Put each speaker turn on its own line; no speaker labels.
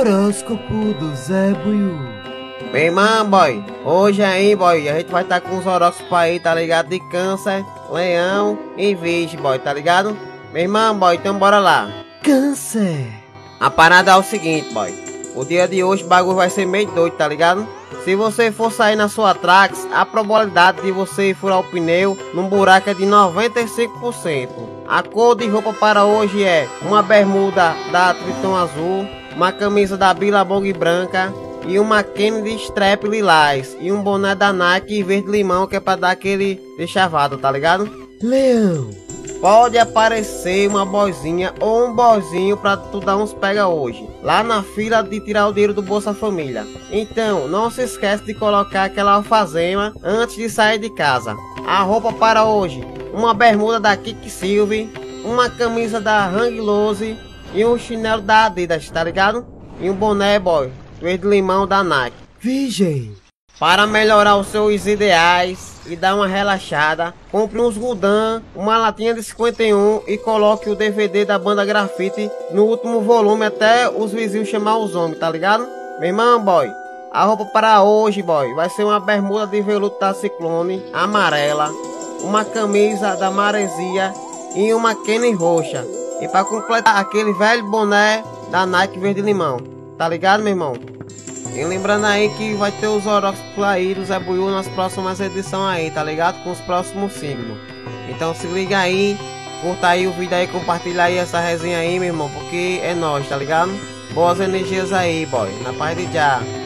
Horóscopo do Zé Buiú.
Meu irmão, boy, hoje aí, boy, a gente vai estar com os horóscopos aí, tá ligado? De Câncer, Leão e Virgem, boy, tá ligado? Meu irmão, boy, então bora lá.
Câncer.
A parada é o seguinte, boy. O dia de hoje o bagulho vai ser meio doido, tá ligado? Se você for sair na sua Trax, a probabilidade de você furar o pneu num buraco é de 95%. A cor de roupa para hoje é uma bermuda da Triton azul, uma camisa da Billabong branca e uma Kennedy strap lilás e um boné da Nike verde limão, que é pra dar aquele chavado, tá ligado?
Leão.
Pode aparecer uma boizinha ou um boizinho pra tu dar uns pega hoje, lá na fila de tirar o dinheiro do Bolsa Família. Então, não se esquece de colocar aquela alfazema antes de sair de casa. A roupa para hoje, uma bermuda da Quicksilver, uma camisa da Hang Loose e um chinelo da Adidas, tá ligado? E um boné, boy, verde limão da Nike.
Virgem.
Para melhorar os seus ideais e dar uma relaxada, compre uns Gudan, uma latinha de 51 e coloque o DVD da banda Grafite no último volume até os vizinhos chamar os homens, tá ligado? Meu irmão, boy, a roupa para hoje, boy, vai ser uma bermuda de veludo da Ciclone amarela, uma camisa da Maresia e uma Kenny roxa. E para completar, aquele velho boné da Nike verde limão, tá ligado, meu irmão? E lembrando aí que vai ter os horóscopos aí do Zé Buiú nas próximas edições aí, tá ligado? Com os próximos signos. Então se liga aí, curta aí o vídeo aí, compartilha aí essa resenha aí, meu irmão, porque é nóis, tá ligado? Boas energias aí, boy. Na paz de já.